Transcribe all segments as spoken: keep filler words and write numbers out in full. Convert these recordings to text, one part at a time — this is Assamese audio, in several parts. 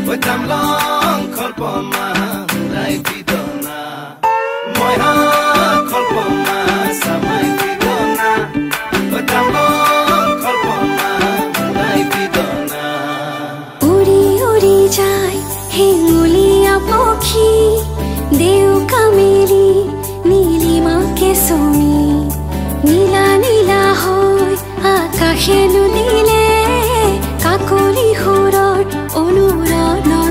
Tamlong kolpoma lai vidona moiha kolpoma samai vidona tamlong kolpoma lai vidona uri uri jai hingulia pokhi deu kameli nilima ke somi nila nila hoy akashe nudile kakoli horor onura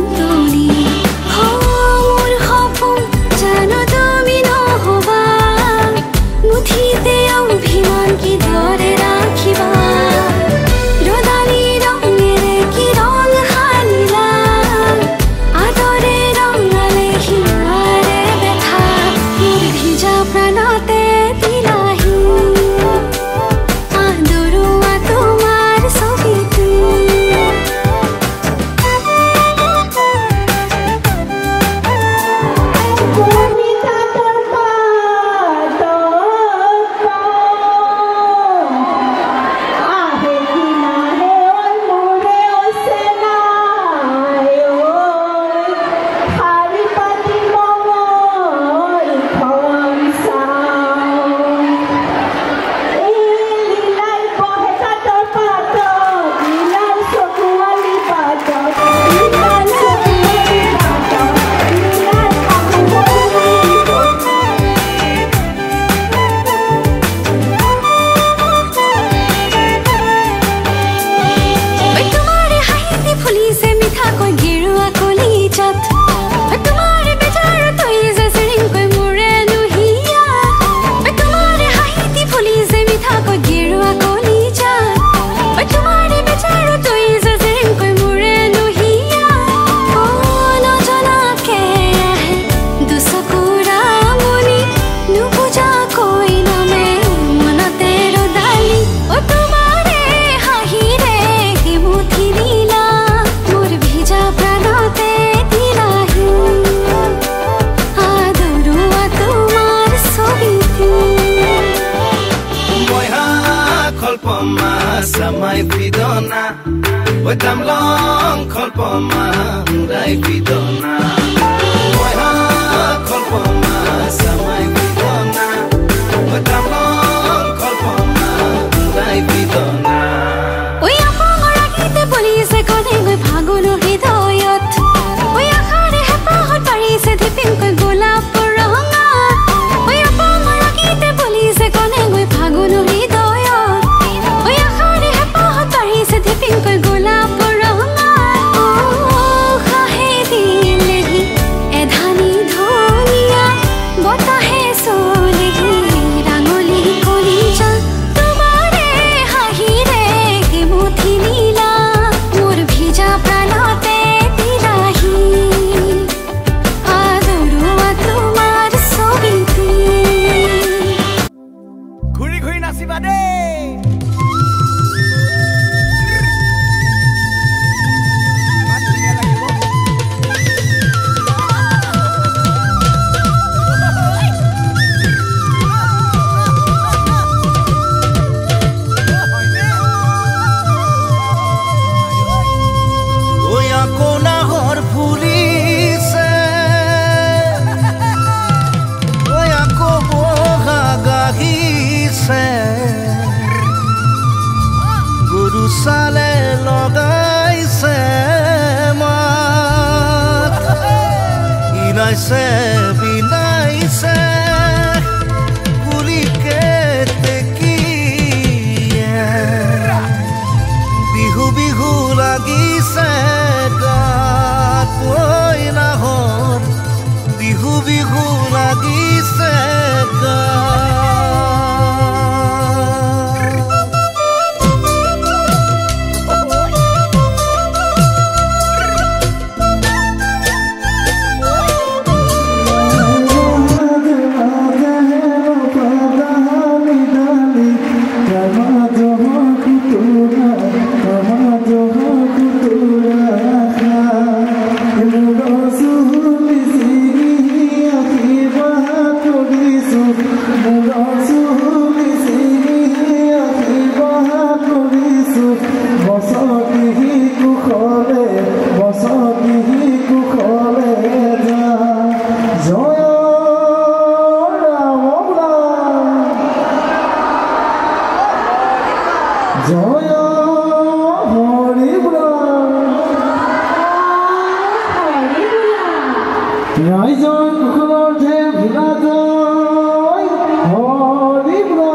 samai vidona tamlong kolpoma lai vidona moiha kolpoma samai vidona tamlong kolpoma lai vidona oya pangora kite police kone goi bhagolo hidayat oya khare hapa hot pari se dipin koi golap ranga oya pangora kite police kone goi bhagolo hidayat oya khare hapa hot pari se dipin koi golap ranga oh khahe dil hi edhani dhoniya bata hai sole hi rangoli koli ja tumare hahi re ke muthi nila mor bhija pranate dilahi adorua tumar sobiti ঘুরি ঘুরি নাচিবা দে oya kona hor phulise oya ko boha gahise guru sale logaise mat inaise binaise kulike tekiye bihu bihu লাগিছে গাত ঐ নাহৰ বিহু বিহু লাগিছে গাত Raizon kukulorte viladoy holibra.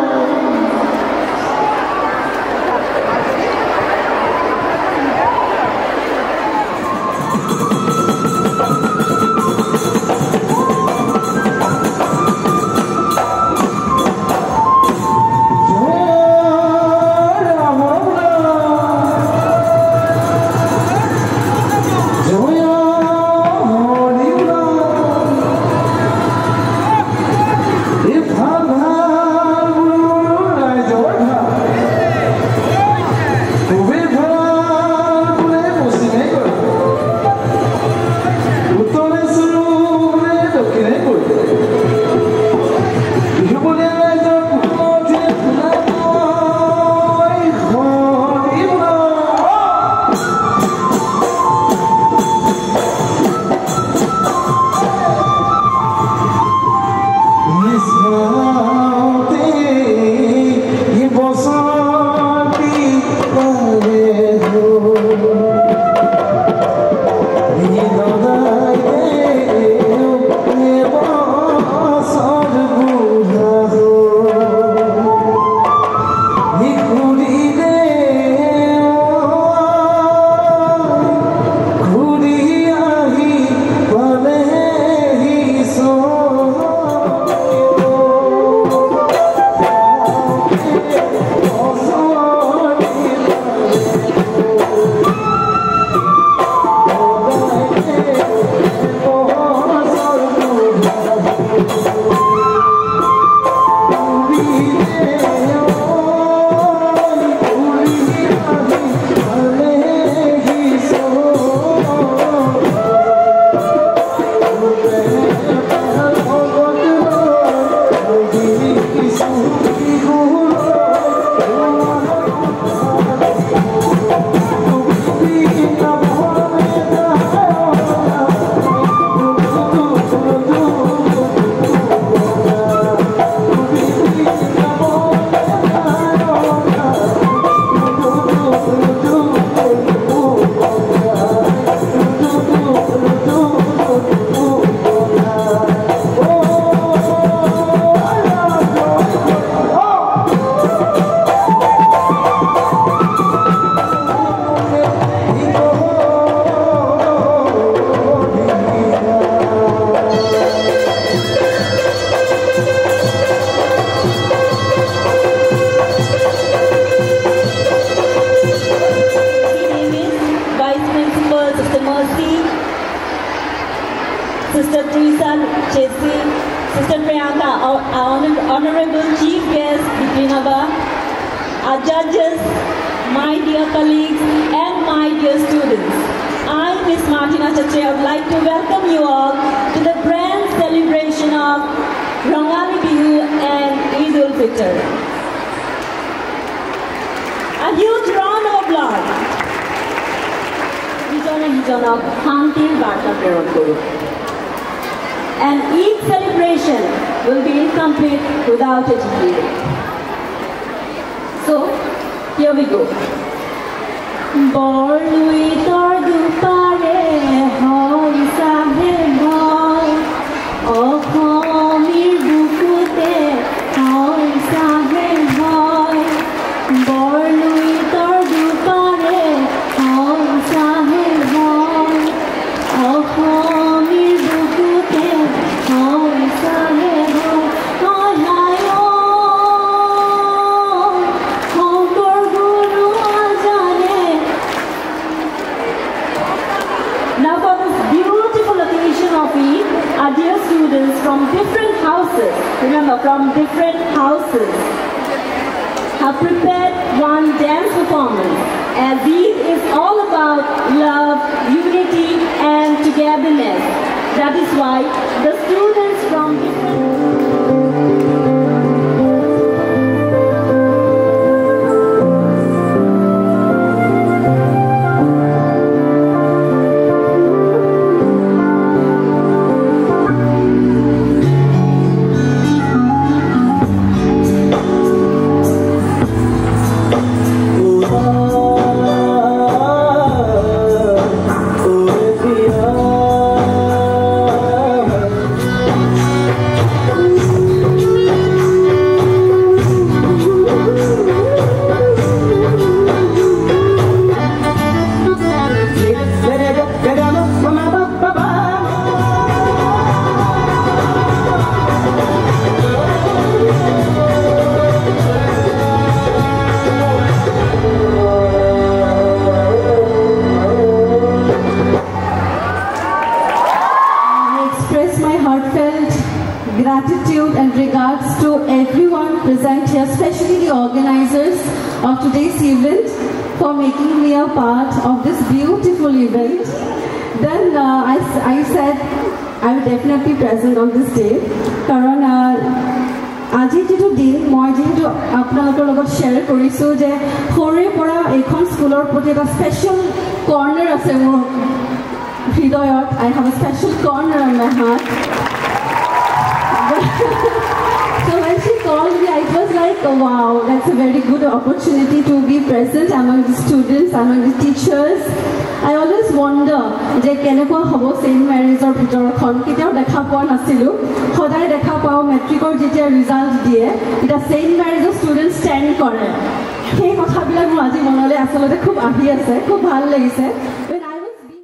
And each celebration will be incomplete without a jubilee. So, here we go. Borlui tor dupare hoi sahe hoi Okhomir bukute hoi sahe hoi Borlui tor dupare hoi sahe hoi Okhomir bukute hoi sahe hoi Hoi hai hoi Hongor guru ajane. Now for this beautiful occasion of Eid, our dear students from different houses, remember from different houses, have prepared one dance performance. As Eid is all about love, unity and togetherness. That is why the students from different Oh, gratitude and regards to everyone present here, especially the organizers of today's event, for making me a part of this beautiful event. Then uh, I, I said I will definitely be present on this day. Karan, আজি যেটো দিন মই যেহেতু আপোনালোকৰ লগত শ্বেয়াৰ কৰিছোঁ যে সৰুৰে পৰা এইখন স্কুলৰ প্ৰতি এটা স্পেচিয়েল কৰ্নাৰ আছে মোৰ হৃদয়ত. I have a special corner on my heart. So when she called me, it was like, oh, wow, that's a very good opportunity to be present among the students, among the teachers. I always wonder, যে কেনেকুৱা হ'ব Saint Mary's-ৰ ভিতৰখন কেতিয়াও দেখা পোৱা নাছিলোঁ. সদায় দেখা পাওঁ মেট্ৰিকৰ যেতিয়া ৰিজাল্ট দিয়ে এতিয়া Saint Mary's-ৰ ষ্টুডেণ্ট ষ্টেণ্ড কৰে. সেই কথাবিলাক মোৰ আজি মনলৈ আচলতে খুব আহি আছে, খুব ভাল লাগিছে. When I was being